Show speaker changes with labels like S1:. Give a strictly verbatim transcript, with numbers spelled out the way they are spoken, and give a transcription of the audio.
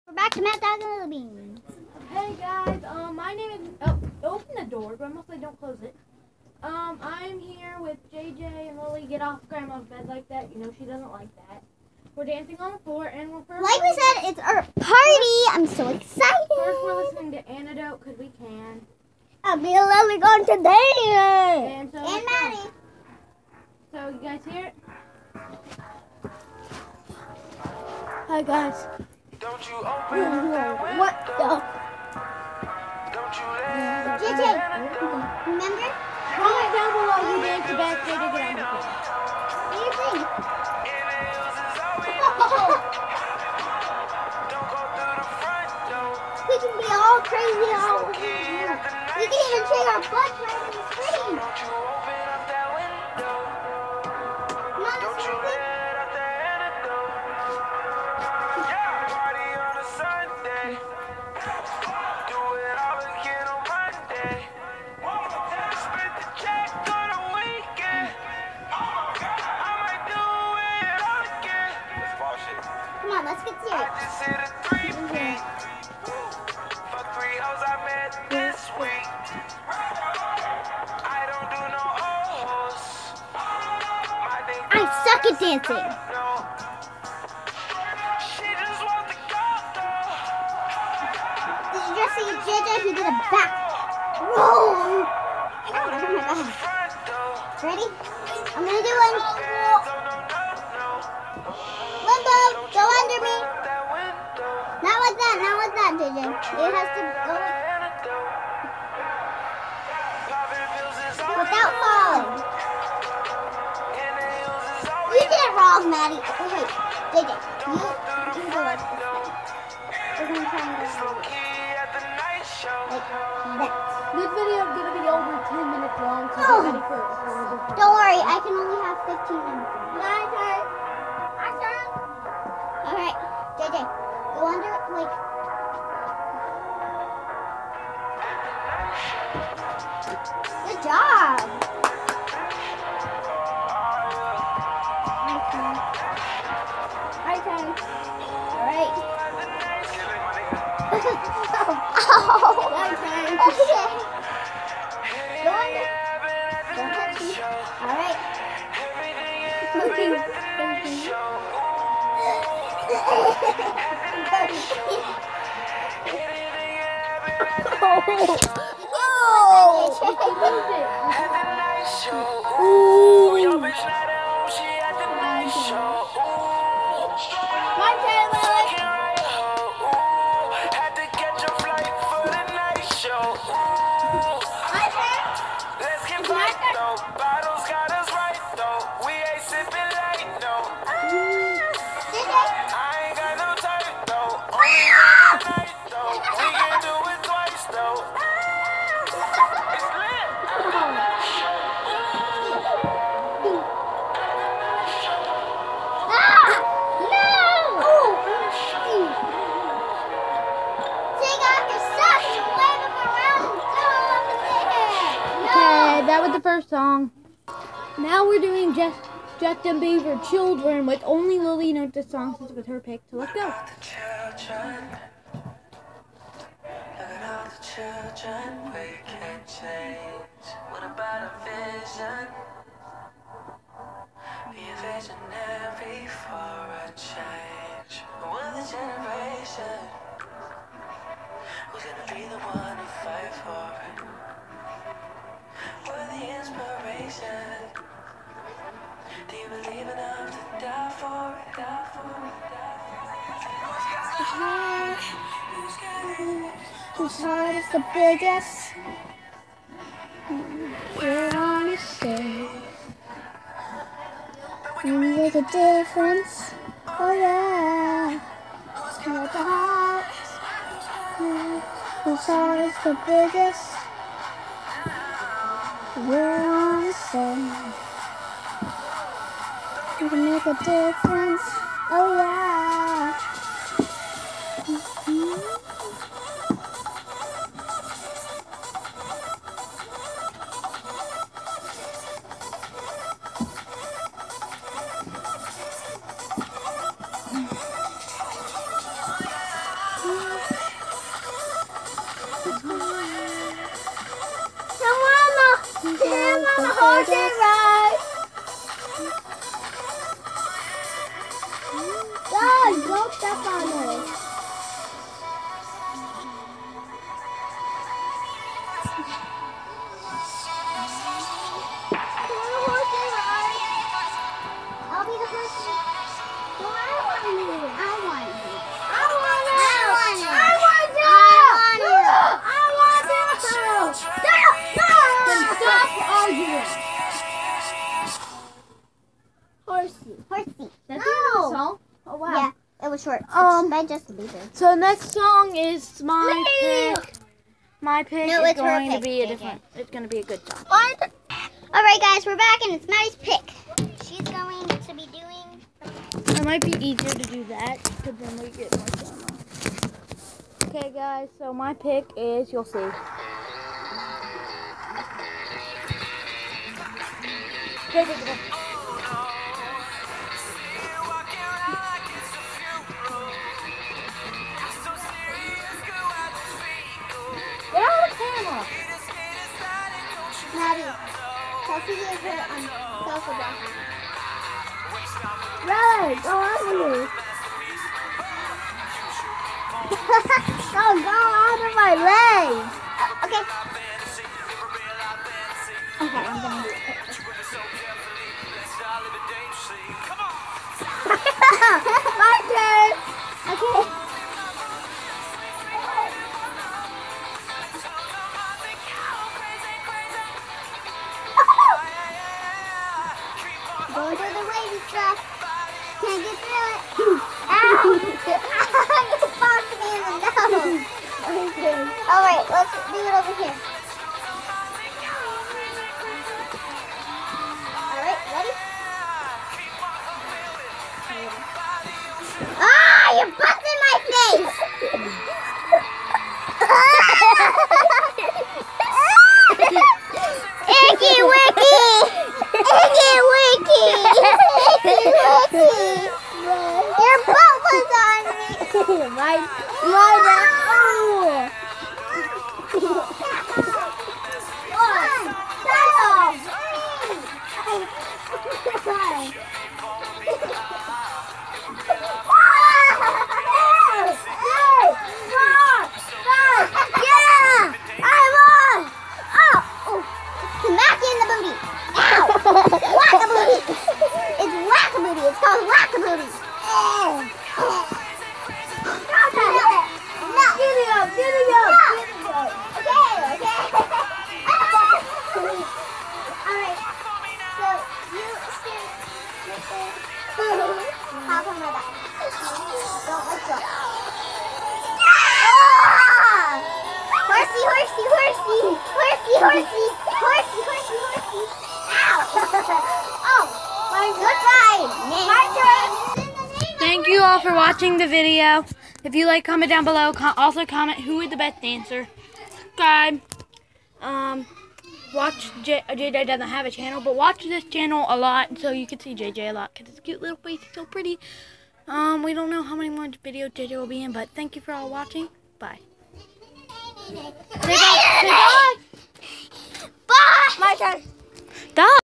S1: We're back to Matt Dog and Little Beans.
S2: Hey guys, um, my name is. Oh, open the door, but mostly don't close it. Um, I'm here with J J and Lily. Get off Grandma's bed like that. You know she doesn't like that. We're dancing on the floor, and we're first.
S1: Like we said, it's our party. I'm so excited.
S2: First, we're listening to Antidote because we can.
S1: I'll be a Lily going to dance.
S2: And so.
S1: And Maddie.
S2: So you guys hear it?
S1: Hi guys.
S3: Don't you open up that window.
S1: What the?
S3: Don't you let
S1: J J, remember?
S2: Comment down below who named the best day to get on the floor.
S1: What do you think?
S3: inhales is all we Don't go through the front door.
S1: We can be all crazy all over
S3: Key
S1: here.
S3: at the
S1: We
S3: night
S1: can even
S3: show.
S1: shake our butts right on the screen.
S3: Don't you open up that window.
S1: Come on,
S3: Don't
S1: let's
S3: you
S1: do it.
S3: let out the antidote. Yeah, party on a Sunday. Do it all again on Monday. Spend the check on a weekend. I might do it all again. That's ball shit.
S1: Come on, let's get
S3: I
S1: serious.
S3: just hit a three-peat. Fuck three hoes I met this week. I don't do no old hoes. My nigga
S1: I suck at dancing.
S3: no. She just wants to go though.
S1: Did you just see J J? He did a back roll. Oh my god.
S3: Front door.
S1: Ready? I'm gonna do one.
S3: Fans, oh no, no, no.
S1: Limbo, go under me.
S3: That window.
S1: Not like that, not like that, J J. It has to go like,
S3: Antidote. Popping pills is all
S1: without falling.
S3: inhales is all
S1: You did it wrong, Maddie. Wait, wait. J J, you, you go like this. We're gonna try and go like this.
S3: key at the night show.
S1: Like that.
S2: This video is gonna be over ten minutes long, so
S1: Oh.
S2: get ready for it.
S1: Don't worry, I can only have fifteen minutes.
S2: My turn. My turn.
S1: Alright, J J, go under, like, good job. My turn. My turn. Alright. Ow. My turn. Go under. Don't touch me. Alright. My turn, Lily. My turn.
S3: Let's get right though. Bottles got us right though. We ain't sipping light though.
S1: J J.
S3: I ain't got no time though. Only one night though. We can do it twice though. It's lit.
S1: Ah! No! Take off your socks and wave them around and throw them up in the air. No!
S2: Okay, that was the first song. Now we're doing just Justin Bieber Children with only Lily knows the song since it was her pick. So let's go.
S3: The children. Look at all the children we can change. What about a vision? Be a visionary for a change. We're the generation who's gonna be the one to fight for it. We're the inspiration. Do you believe enough to die for it? Die for it, die for it.
S1: Whose heart is the biggest? We're on the stage. We make a difference. Oh yeah. Smell the hearts. Whose heart is the biggest? We're on the stage. We can make a difference. Oh yeah. Mhm. Horsey ride. God, don't step on it. I'll be the person. No, I want you. I want you. I want you. I want you. I want you. I want you. Stop! Stop! Then stop arguing. Horsey. Horsey.
S2: That's
S1: No.
S2: the song. Oh wow.
S1: Yeah, it was short.
S2: Um,
S1: It's by Justin Bieber.
S2: So next song is my pick. My pick
S1: No,
S2: is
S1: it's her
S2: going to
S1: pick,
S2: be a
S1: J J.
S2: different. It's going to be a good song.
S1: What? All right, guys, we're back, and it's Maddie's pick. She's going to be doing.
S2: It might be easier to do that because then we get more time on. Okay, guys. So my pick is, you'll see. Okay, go, go, go. Get out of the camera.
S1: Maddie, Chelsea gave her um, self a block. Right, go on with me. No, go out of my legs. Uh, okay. Okay, I'm gonna do it. My turn. Okay. Going through the wavy stuff. Can't get through it. Ow! You boxed me in the nose. Okay. All right, let's do it over here. All right, ready? Ah, you butt in my face! Icky wicky! Icky wicky! Icky wicky! Your butt was on me! my, my, oh! One, settle! Yeah! I won! Oh! Smack you in the booty! Ow! Whack-a-booty! It's whack-a-booty! It's called whack-a-booty! No! Giddy up! Giddy up! Okay, okay. Alright. So, you stand right there. Hop on my back. Don't let go. Horsey, horsey, horsey, horsey, horsey, horsey, horsey, horsey. Ow! Oh, my good ride. My turn.
S2: Thank you all for watching the video. If you like, comment down below. Com also comment who is the best dancer. Subscribe. Um, watch J J doesn't have a channel, but watch this channel a lot so you can see J J a lot because his cute little face is so pretty. Um, we don't know how many more videos J J will be in, but thank you for all watching. Bye. Say bye. Say bye.
S1: Bye. My turn.
S2: Stop.